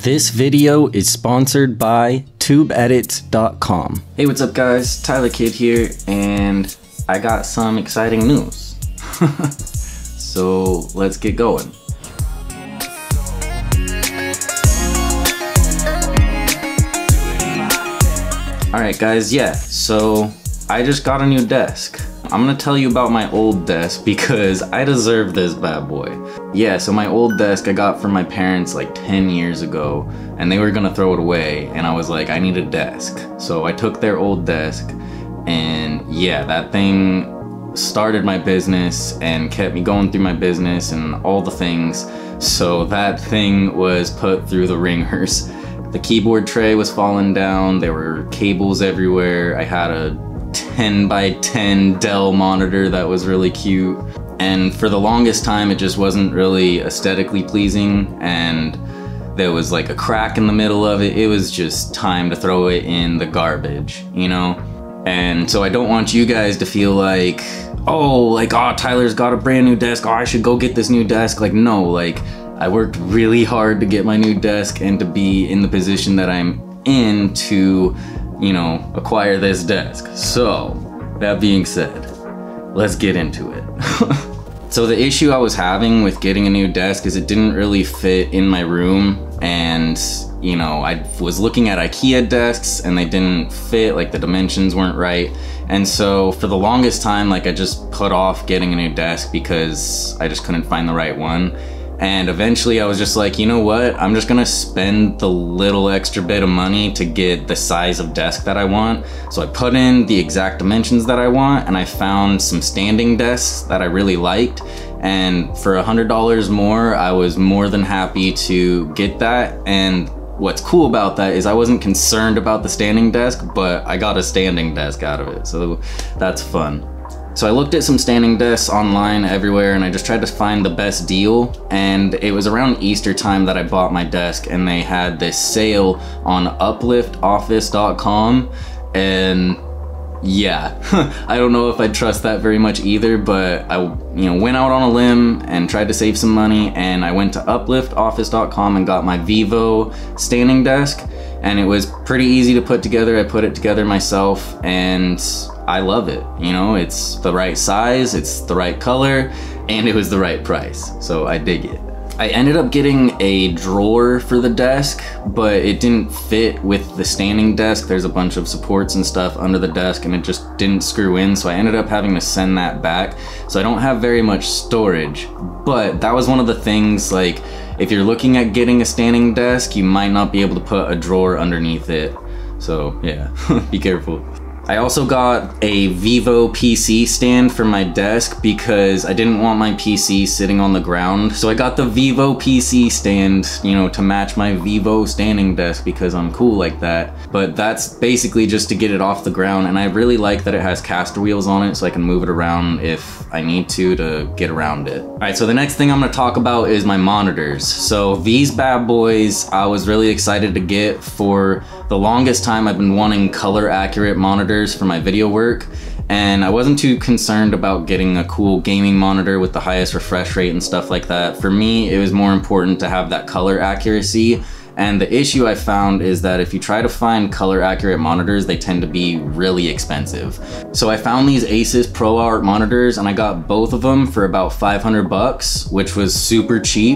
This video is sponsored by TubeEdits.com. Hey, what's up guys? Tyler Kidd here, and I got some exciting news. So let's get going. Alright guys, yeah, so I just got a new desk. I'm gonna tell you about my old desk because I deserve this bad boy. Yeah, so my old desk I got from my parents like 10 years ago, and they were gonna throw it away, and I was like, I need a desk. So I took their old desk, and yeah, that thing started my business and kept me going through my business and all the things. So that thing was put through the ringers. The keyboard tray was falling down, there were cables everywhere, I had a 10 by 10 Dell monitor that was really cute, and for the longest time it just wasn't really aesthetically pleasing, and there was like a crack in the middle of it. It was just time to throw it in the garbage, you know? And so I don't want you guys to feel like, oh, Tyler's got a brand new desk, oh, I should go get this new desk. Like, no, like, I worked really hard to get my new desk and to be in the position that I'm in to, you know, acquire this desk. So, that being said, let's get into it. So the issue I was having with getting a new desk is it didn't really fit in my room, and you know, I was looking at IKEA desks and they didn't fit, like the dimensions weren't right. And so for the longest time, like I just put off getting a new desk because I just couldn't find the right one. And eventually I was just like, you know what? I'm just gonna spend the little extra bit of money to get the size of desk that I want. So I put in the exact dimensions that I want, and I found some standing desks that I really liked. And for $100 more, I was more than happy to get that. And what's cool about that is I wasn't concerned about the standing desk, but I got a standing desk out of it. So that's fun. So I looked at some standing desks online everywhere, and I just tried to find the best deal, and it was around Easter time that I bought my desk, and they had this sale on upliftoffice.com, and yeah, I don't know if I trust that very much either, but I went out on a limb and tried to save some money, and I went to upliftoffice.com and got my Vivo standing desk, and it was pretty easy to put together. I put it together myself, and I love it. You know, it's the right size, it's the right color, and it was the right price, so I dig it. I ended up getting a drawer for the desk, but it didn't fit with the standing desk. There's a bunch of supports and stuff under the desk, and it just didn't screw in, so I ended up having to send that back. So I don't have very much storage, but that was one of the things, like, if you're looking at getting a standing desk, you might not be able to put a drawer underneath it. So yeah, be careful. I also got a Vivo PC stand for my desk because I didn't want my PC sitting on the ground. So I got the Vivo PC stand, you know, to match my Vivo standing desk because I'm cool like that. But that's basically just to get it off the ground, and I really like that it has caster wheels on it so I can move it around if I need to get around it. Alright, so the next thing I'm gonna talk about is my monitors. So these bad boys I was really excited to get. For the longest time I've been wanting color accurate monitors for my video work, and I wasn't too concerned about getting a cool gaming monitor with the highest refresh rate and stuff like that. For me, it was more important to have that color accuracy, and the issue I found is that if you try to find color accurate monitors, they tend to be really expensive. So I found these Asus ProArt monitors, and I got both of them for about 500 bucks, which was super cheap.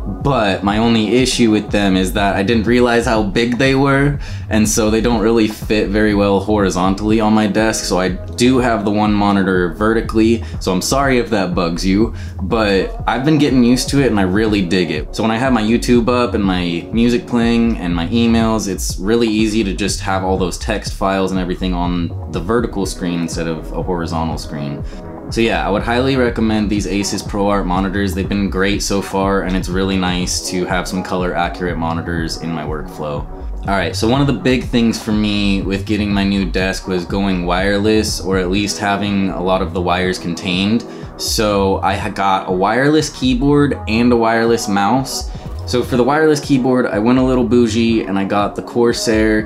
But my only issue with them is that I didn't realize how big they were, and so they don't really fit very well horizontally on my desk. So I do have the one monitor vertically, so I'm sorry if that bugs you, but I've been getting used to it and I really dig it. So when I have my YouTube up and my music playing and my emails, it's really easy to just have all those text files and everything on the vertical screen instead of a horizontal screen. So yeah, I would highly recommend these Asus ProArt monitors. They've been great so far, and it's really nice to have some color accurate monitors in my workflow. Alright, so one of the big things for me with getting my new desk was going wireless, or at least having a lot of the wires contained. So I got a wireless keyboard and a wireless mouse. So for the wireless keyboard, I went a little bougie and I got the Corsair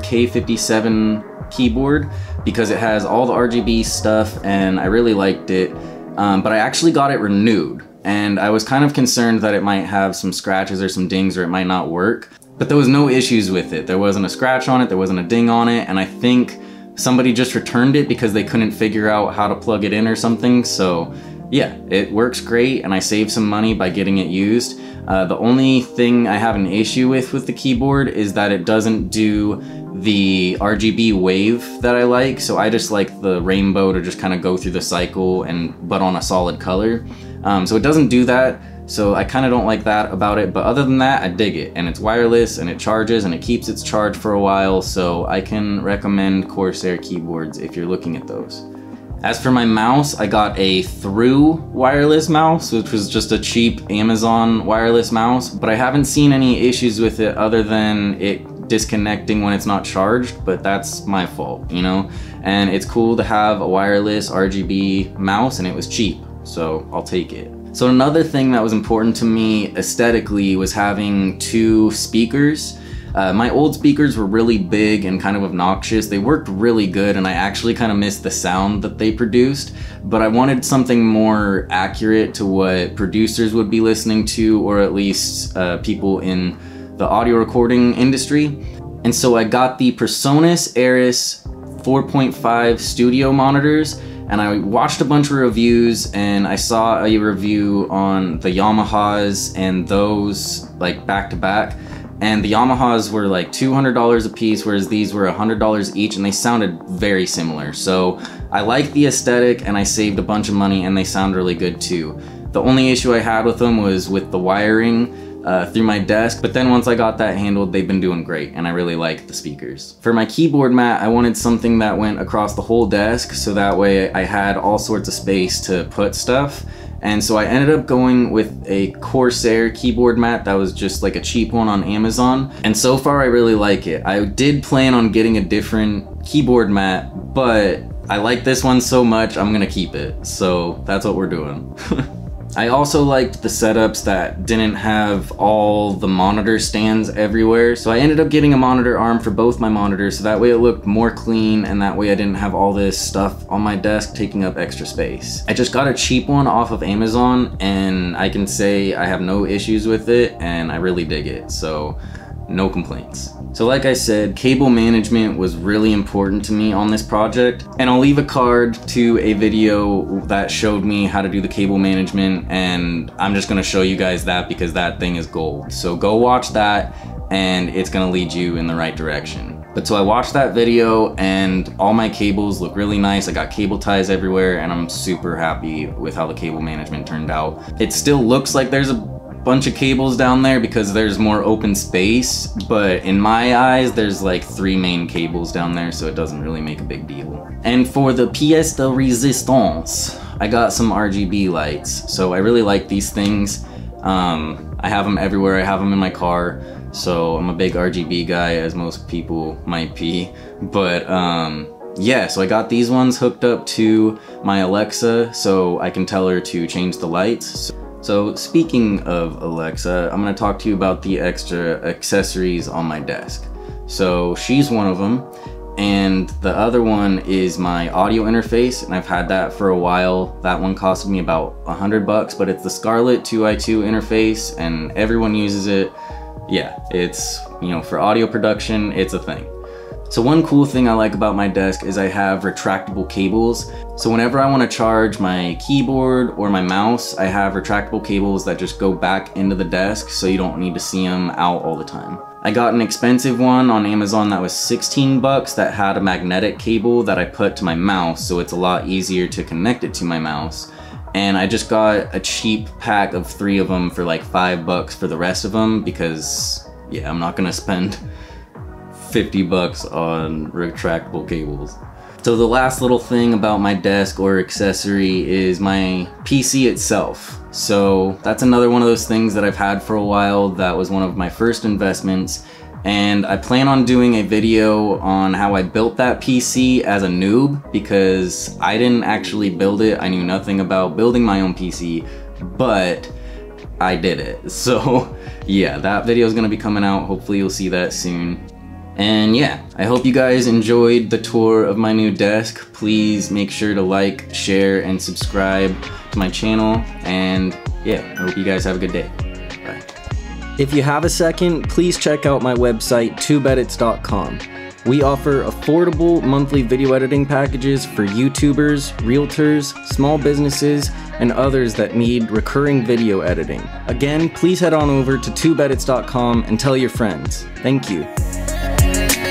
K57 keyboard because it has all the RGB stuff and I really liked it. But I actually got it renewed, and I was kind of concerned that it might have some scratches or some dings or it might not work. But there was no issues with it. There wasn't a scratch on it, there wasn't a ding on it, and I think somebody just returned it because they couldn't figure out how to plug it in or something. So yeah, it works great, and I saved some money by getting it used. The only thing I have an issue with the keyboard is that it doesn't do the RGB wave that I like. So I just like the rainbow to just kind of go through the cycle, but on a solid color. So it doesn't do that. So I kind of don't like that about it, but other than that, I dig it. And it's wireless, and it charges, and it keeps its charge for a while, so I can recommend Corsair keyboards if you're looking at those. As for my mouse, I got a Through wireless mouse, which was just a cheap Amazon wireless mouse, but I haven't seen any issues with it other than it disconnecting when it's not charged, but that's my fault, you know? And it's cool to have a wireless RGB mouse, and it was cheap, so I'll take it. So another thing that was important to me aesthetically was having 2 speakers. My old speakers were really big and kind of obnoxious. They worked really good, and I actually kind of missed the sound that they produced, but I wanted something more accurate to what producers would be listening to, or at least people in the audio recording industry. And so I got the PreSonus Aris 4.5 studio monitors, and I watched a bunch of reviews, and I saw a review on the Yamahas and those like back to back, and the Yamahas were like $200 a piece, whereas these were $100 each, and they sounded very similar. So I liked the aesthetic, and I saved a bunch of money, and they sound really good too. The only issue I had with them was with the wiring through my desk, but then once I got that handled, they've been doing great, and I really like the speakers. For my keyboard mat, I wanted something that went across the whole desk, so that way I had all sorts of space to put stuff. And so I ended up going with a Corsair keyboard mat that was just like a cheap one on Amazon, and so far I really like it. I did plan on getting a different keyboard mat, but I like this one so much I'm gonna keep it, so that's what we're doing. I also liked the setups that didn't have all the monitor stands everywhere, so I ended up getting a monitor arm for both my monitors, so that way it looked more clean, and that way I didn't have all this stuff on my desk taking up extra space. I just got a cheap one off of Amazon, and I can say I have no issues with it, and I really dig it, so no complaints. So like I said, cable management was really important to me on this project, and I'll leave a card to a video that showed me how to do the cable management, and I'm just gonna show you guys that because that thing is gold. So go watch that, and it's gonna lead you in the right direction. But so I watched that video, and all my cables look really nice. I got cable ties everywhere, and I'm super happy with how the cable management turned out. It still looks like there's a bunch of cables down there because there's more open space, but in my eyes there's like 3 main cables down there, so it doesn't really make a big deal. And for the pièce de résistance, I got some RGB lights, so I really like these things. I have them everywhere. I have them in my car, so I'm a big RGB guy, as most people might be. But yeah, so I got these ones hooked up to my Alexa so I can tell her to change the lights. So speaking of Alexa, I'm gonna talk to you about the extra accessories on my desk. So she's one of them, and the other one is my audio interface, and I've had that for a while. That one costed me about $100, but it's the Scarlett 2i2 interface, and everyone uses it. Yeah, it's, you know, for audio production, it's a thing. So one cool thing I like about my desk is I have retractable cables. So whenever I want to charge my keyboard or my mouse, I have retractable cables that just go back into the desk, so you don't need to see them out all the time. I got an expensive one on Amazon that was $16 that had a magnetic cable that I put to my mouse, so it's a lot easier to connect it to my mouse. And I just got a cheap pack of 3 of them for like $5 for the rest of them because, yeah, I'm not gonna spend $50 on retractable cables. So the last little thing about my desk or accessory is my PC itself. So that's another one of those things that I've had for a while. That was one of my first investments, and I plan on doing a video on how I built that PC as a noob, because I didn't actually build it. I knew nothing about building my own PC, but I did it. So yeah, that video is gonna be coming out. Hopefully you'll see that soon. And yeah, I hope you guys enjoyed the tour of my new desk. Please make sure to like, share, and subscribe to my channel. And yeah, I hope you guys have a good day. Bye. If you have a second, please check out my website, tubedits.com. We offer affordable monthly video editing packages for YouTubers, realtors, small businesses, and others that need recurring video editing. Again, please head on over to tubedits.com and tell your friends. Thank you.